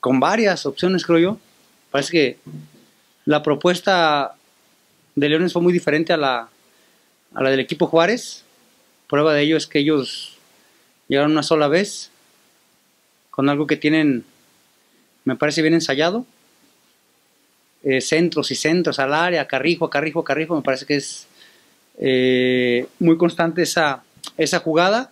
con varias opciones, creo yo. Parece que la propuesta de Leones fue muy diferente a la del equipo Juárez. Prueba de ello es que ellos llegaron una sola vez con algo que tienen, me parece bien ensayado. Centros y centros al área, Carrijo, me parece que es muy constante esa jugada,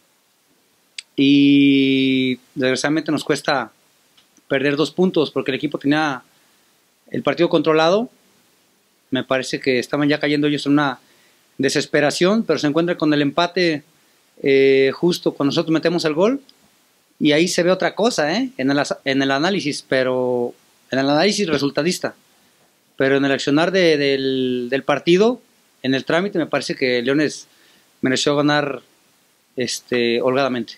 y desgraciadamente nos cuesta perder 2 puntos porque el equipo tenía el partido controlado. Me parece que estaban ya cayendo ellos en una desesperación, pero se encuentra con el empate justo cuando nosotros metemos el gol, y ahí se ve otra cosa en el análisis, pero en el análisis resultadista, pero en el accionar del partido, en el trámite, me parece que Leones mereció ganar holgadamente.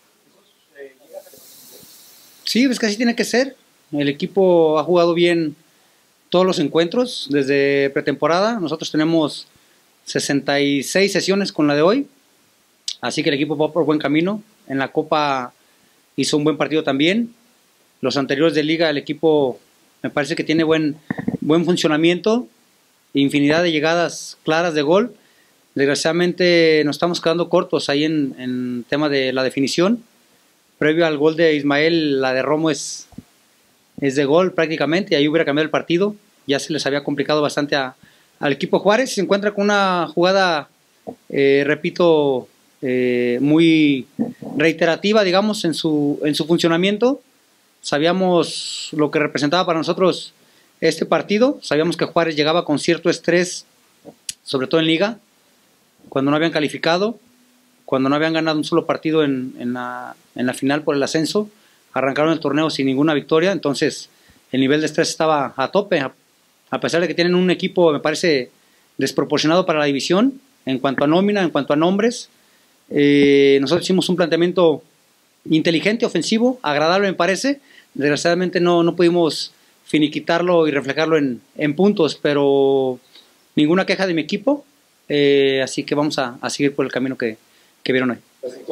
Sí, es que así tiene que ser. El equipo ha jugado bien todos los encuentros desde pretemporada. Nosotros tenemos 66 sesiones con la de hoy, así que el equipo va por buen camino. En la Copa hizo un buen partido también. Los anteriores de liga, el equipo me parece que tiene buen funcionamiento, infinidad de llegadas claras de gol. Desgraciadamente nos estamos quedando cortos ahí en tema de la definición. Previo al gol de Ismael, la de Romo es de gol prácticamente, y ahí hubiera cambiado el partido. Ya se les había complicado bastante al equipo Juárez. Se encuentra con una jugada, repito, muy reiterativa, digamos, en su funcionamiento. Sabíamos lo que representaba para nosotros este partido. Sabíamos que Juárez llegaba con cierto estrés, sobre todo en liga, cuando no habían calificado, cuando no habían ganado un solo partido en la final por el ascenso. Arrancaron el torneo sin ninguna victoria, entonces el nivel de estrés estaba a tope, a pesar de que tienen un equipo, me parece, desproporcionado para la división, en cuanto a nómina, en cuanto a nombres. Nosotros hicimos un planteamiento inteligente, ofensivo, agradable me parece. Desgraciadamente no pudimos finiquitarlo y reflejarlo en puntos, pero ninguna queja de mi equipo, así que vamos a seguir por el camino que vieron ahí.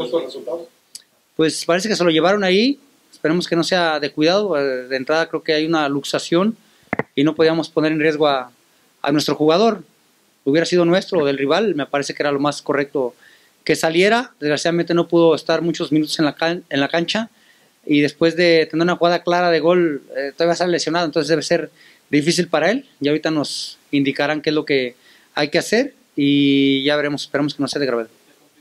Pues parece que se lo llevaron ahí. Esperemos que no sea de cuidado. De entrada creo que hay una luxación y no podíamos poner en riesgo a nuestro jugador. Hubiera sido nuestro o del rival, me parece que era lo más correcto que saliera. Desgraciadamente no pudo estar muchos minutos en la cancha, y después de tener una jugada clara de gol todavía sale lesionado, entonces debe ser difícil para él. Y ahorita nos indicarán qué es lo que hay que hacer y ya veremos. Esperemos que no sea de gravedad.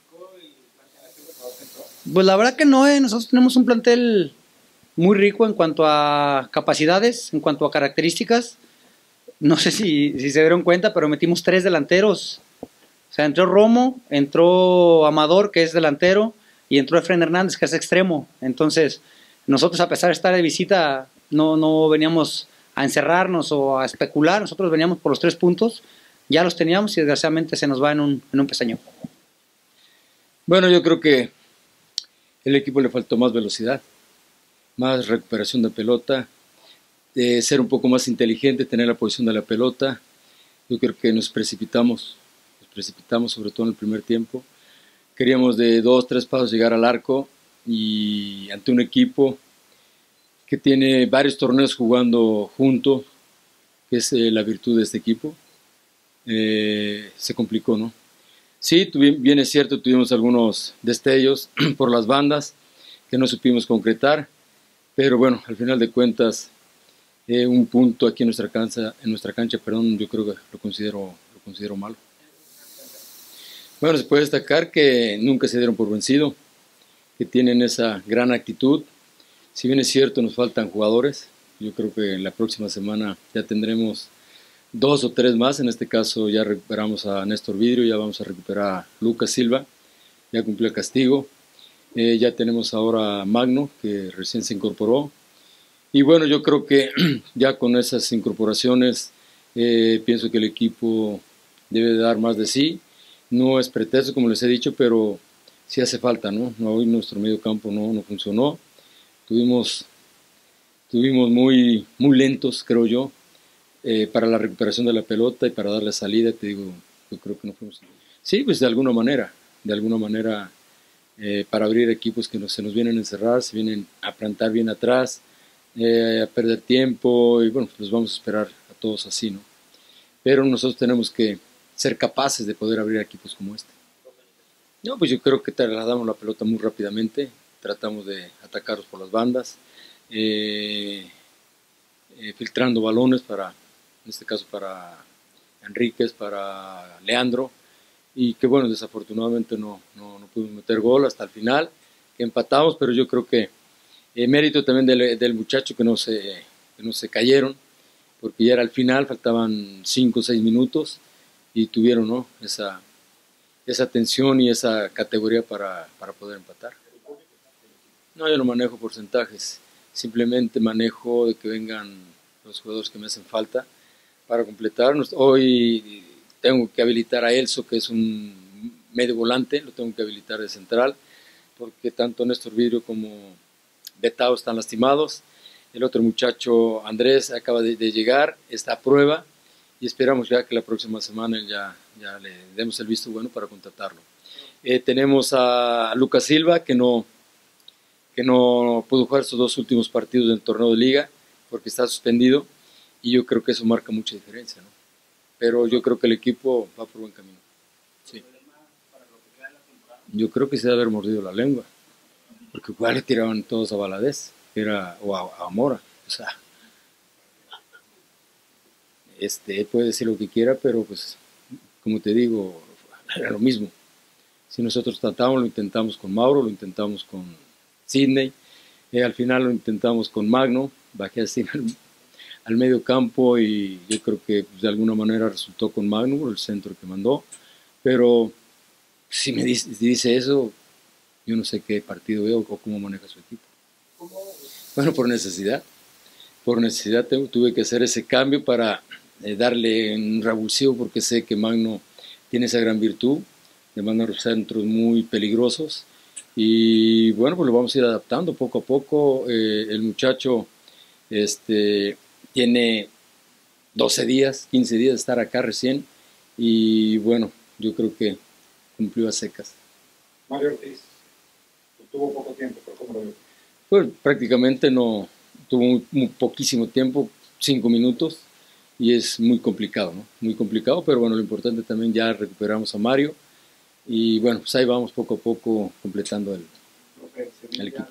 Pues la verdad que no, nosotros tenemos un plantel muy rico en cuanto a capacidades, en cuanto a características. No sé si se dieron cuenta, pero metimos 3 delanteros. O sea, entró Romo, entró Amador, que es delantero, y entró Efren Hernández, que es extremo. Entonces, nosotros, a pesar de estar de visita, no veníamos a encerrarnos o a especular. Nosotros veníamos por los 3 puntos, ya los teníamos y desgraciadamente se nos va en un pestañeo. Bueno, yo creo que el equipo le faltó más velocidad, más recuperación de pelota, ser un poco más inteligente, tener la posición de la pelota. Yo creo que nos precipitamos sobre todo en el primer tiempo. Queríamos de 2, 3 pasos llegar al arco, y ante un equipo que tiene varios torneos jugando juntos, que es la virtud de este equipo, se complicó, ¿no? Sí, bien es cierto, tuvimos algunos destellos por las bandas que no supimos concretar, pero bueno, al final de cuentas, un punto aquí en nuestra cancha, yo creo que lo considero malo. Bueno, se puede destacar que nunca se dieron por vencido, que tienen esa gran actitud. Si bien es cierto, nos faltan jugadores. Yo creo que la próxima semana ya tendremos 2 o 3 más. En este caso ya recuperamos a Néstor Vidrio, ya vamos a recuperar a Lucas Silva, ya cumplió el castigo. Ya tenemos ahora a Magno, que recién se incorporó. Y bueno, yo creo que ya con esas incorporaciones pienso que el equipo debe dar más de sí. No es pretexto, como les he dicho, pero sí hace falta, ¿no? Hoy nuestro medio campo no funcionó. Tuvimos muy lentos, creo yo, para la recuperación de la pelota y para darle salida. Te digo, yo creo que no fuimos. Sí, pues de alguna manera, para abrir equipos que se nos vienen a encerrar, se vienen a plantar bien atrás. a perder tiempo y bueno, pues vamos a esperar a todos así, ¿no? Pero nosotros tenemos que ser capaces de poder abrir equipos como este. No, pues yo creo que trasladamos la pelota muy rápidamente, tratamos de atacarlos por las bandas, filtrando balones para, en este caso para Enríquez, para Leandro, y que bueno, desafortunadamente no pudimos meter gol hasta el final, que empatamos, pero yo creo que mérito también del muchacho que no se cayeron, porque ya era el final, faltaban 5 o 6 minutos y tuvieron, ¿no?, esa tensión y esa categoría para poder empatar. No, yo no manejo porcentajes, simplemente manejo de que vengan los jugadores que me hacen falta para completarnos. Hoy tengo que habilitar a Elso, que es un medio volante, lo tengo que habilitar de central, porque tanto Néstor Vidrio como Betao están lastimados. El otro muchacho, Andrés, acaba de llegar, está a prueba y esperamos ya que la próxima semana ya le demos el visto bueno para contratarlo. Tenemos a Lucas Silva, que no pudo jugar estos 2 últimos partidos del torneo de liga porque está suspendido y yo creo que eso marca mucha diferencia, ¿no? Pero yo creo que el equipo va por buen camino. Sí. Yo creo que se debe haber mordido la lengua, porque igual le tiraban todos a Valadez, o a Mora, o sea, puede decir lo que quiera, pero pues, como te digo, era lo mismo. Si nosotros tratamos, lo intentamos con Mauro, lo intentamos con Sidney, al final lo intentamos con Magno, bajé así al medio campo y yo creo que pues, de alguna manera resultó con Magno, el centro que mandó, pero si me dice eso, yo no sé qué partido veo o cómo maneja su equipo. Bueno, por necesidad tuve que hacer ese cambio para darle un revulsivo, porque sé que Magno tiene esa gran virtud de mandar centros muy peligrosos y bueno, pues lo vamos a ir adaptando poco a poco. El muchacho tiene 12 días, 15 días de estar acá recién y bueno, yo creo que cumplió a secas. Mario Ortiz tuvo poco tiempo, pero ¿cómo lo vio? Pues prácticamente no tuvo muy poquísimo tiempo, 5 minutos, y es muy complicado, ¿no? Muy complicado, pero bueno, lo importante también ya recuperamos a Mario y bueno, pues ahí vamos poco a poco completando el equipo.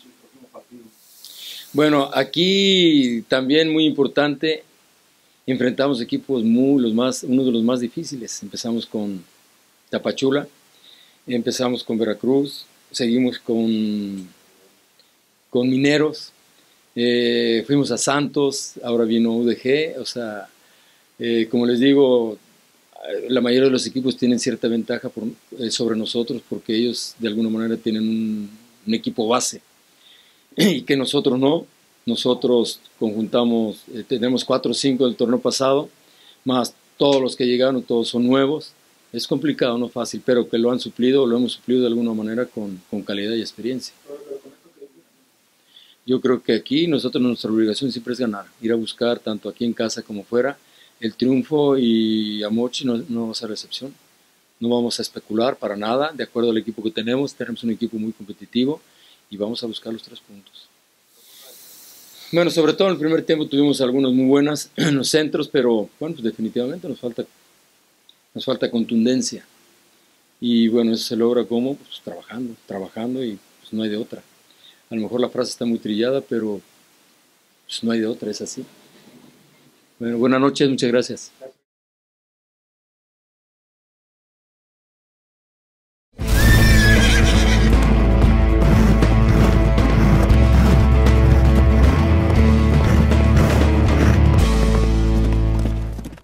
Bueno, aquí también muy importante, enfrentamos equipos uno de los más difíciles. Empezamos con Tapachula, empezamos con Veracruz, seguimos con Mineros, fuimos a Santos, ahora vino UDG, o sea, como les digo, la mayoría de los equipos tienen cierta ventaja sobre nosotros porque ellos de alguna manera tienen un equipo base y que nosotros no. Nosotros conjuntamos, tenemos 4 o 5 del torneo pasado, más todos los que llegaron, todos son nuevos. Es complicado, no fácil, pero que lo hemos suplido de alguna manera con calidad y experiencia. Yo creo que aquí nuestra obligación siempre es ganar, ir a buscar tanto aquí en casa como fuera el triunfo, y a Mochi no va a ser la excepción. No vamos a especular para nada, de acuerdo al equipo que tenemos un equipo muy competitivo y vamos a buscar los 3 puntos. Bueno, sobre todo en el primer tiempo tuvimos algunas muy buenas en los centros, pero bueno, pues definitivamente nos falta contundencia. Y bueno, eso se logra como pues, trabajando y pues no hay de otra. A lo mejor la frase está muy trillada, pero pues no hay de otra, es así. Bueno, buenas noches, muchas gracias.